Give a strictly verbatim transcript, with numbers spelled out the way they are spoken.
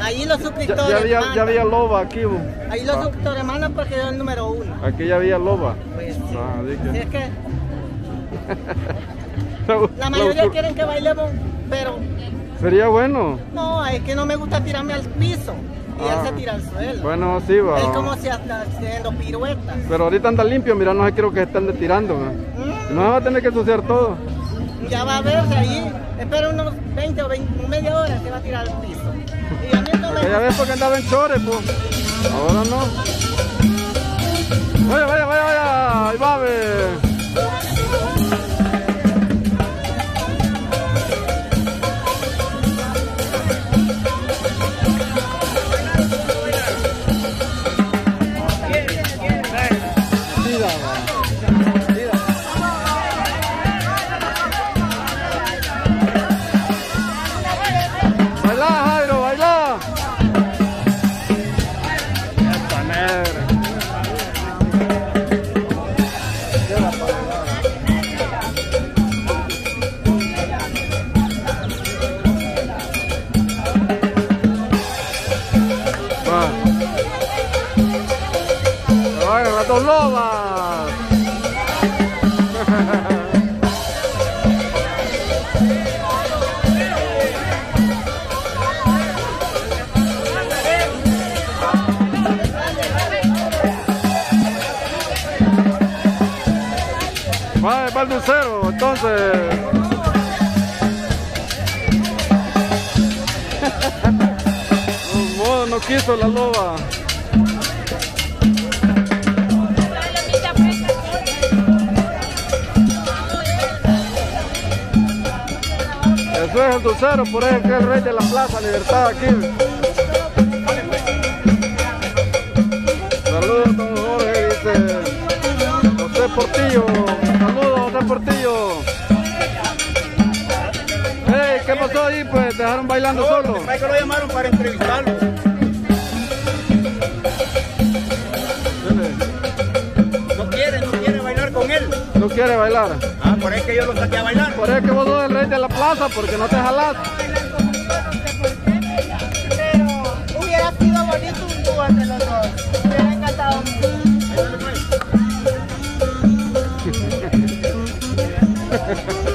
Ahí los suscriptores Ya, ya, había, mandan. ya había loba aquí. Ahí los Ah, suscriptores mandan porque yo soy el número uno. aquí ya había loba. Pues sí. Ah, dije. Así es que La- la mayoría la- quieren que bailemos, pero Sería bueno. no, es que no me gusta tirarme al piso y Ah, él se tira al suelo. Bueno, sí, va. Es como si anda haciendo piruetas. Pero ahorita anda limpio, mira, no sé, quiero que estén tirando. ¿No? Mm, No va a tener que ensuciar todo. Ya va a verse ahí. Espera unos veinte o veinte, media hora se va a tirar al piso. Y a mí no me Aquella vez porque andaba en chores, pues. Ahora no. Vaya, vaya, vaya, vaya. Ahí va, ve. Baila, Jairo, baila. Esta negra. Va. Se vayan las dos lobas. Va, va el dulcero, entonces. No, no quiso la loba. Eso es el dulcero, por eso es que es el rey de la Plaza Libertad aquí. Saludos, don Jorge, dice José Portillo. Saludos, José Portillo. Hey, ¿qué pasó ahí? Pues dejaron bailando No, solo. es que lo llamaron para entrevistarlo. No quiere, no quiere bailar con él. No quiere bailar. Ah, por eso es que yo lo saqué a bailar. Por eso es que vos sos el rey de la plaza, porque no te jalás. Pero hubiera sido bonito un dúo entre los dos. Me hubiera encantado mucho.